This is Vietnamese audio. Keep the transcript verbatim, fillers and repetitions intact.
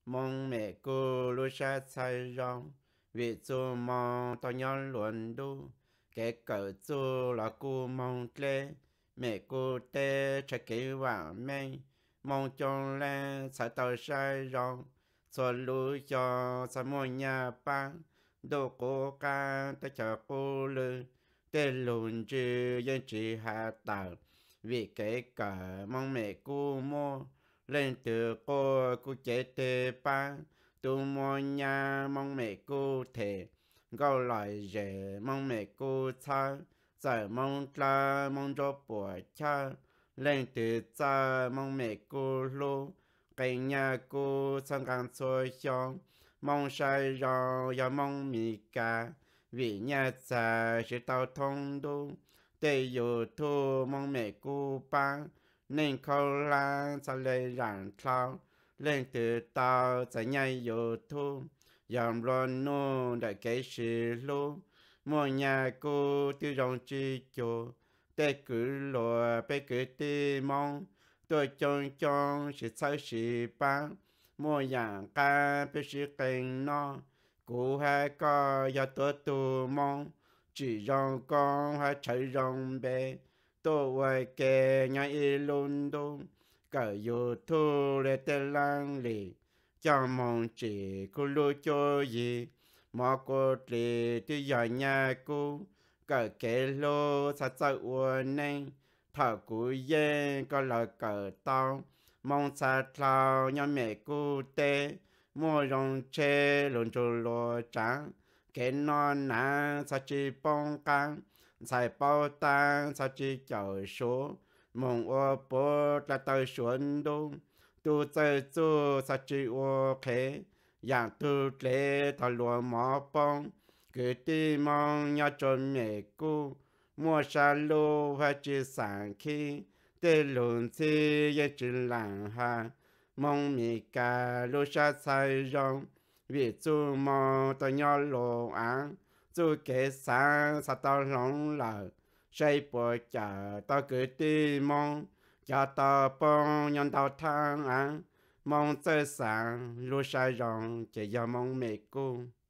mong mẹ cô lu sa sai rong vì chú mong tao nhớ luôn đu cái cỡ chú là cô mong lê mẹ cô tê cho cái vàng mê mong cho lên sai tao sai rong cho lu cho sa mua nhà ba đồ cô ca ta cho cô lư tê lùn chữ dân chỉ hạ tàu vì cái cỡ mong mẹ cô mua lên từ cô cô chế tê ba tu mua nhà mong mẹ cô thể gọi lại rể mong mẹ cô cha giờ mong cha mong cho bùa cha lên từ cha mong mẹ cô lô cái nhà cô sang càng xôi xong mong sai rồi và mong mì cả vì nhà cha sẽ tao thông đô tê dù thu mong mẹ cô ba nên khâu la sa lê rạng thao lên từ tao sẽ nhai dù thu dòng loan nô đại kế sĩ lô mua nhà cô tư rong chi chô tê cử lùa bê cử tì mong tôi chong chong sĩ sao sĩ ba mua dạng ca bê sĩ kênh nó cụ hai có do tôi tù mong chỉ rong con hai chạy rong bê tôi quay kê nhà y luôn đông cả dù thu lê tê lang lì cho mong chỉ cô lưu cho gì mà cô lì tôi giờ nhà cô cả kê lô sa sa uốn nên thở cú yên có lời cờ tao mong sa thao nhà mẹ cô tê mua rong chê lộn trù lô trắng cái non nà sa chi bông căng sai bao tan sa chi chở số mong ô bố là tơi xuân đông tu chơi tu sa chi ô khế dạng tu lệ thọ lúa mỏ bông cứ đi mong nhà trốn mẹ cô mua sa lô và chi sản khi tê lùn chi yên chỉ làng hà mong mì cà lô sa sai rong vì chú mong tao nhỏ lộ án chú kế sáng sa tao lòng lờ xây bộ chả tao cứ đi mong cho tao bông nhân tao thang án mong chơi sáng lô sa rong chỉ do mong mẹ cô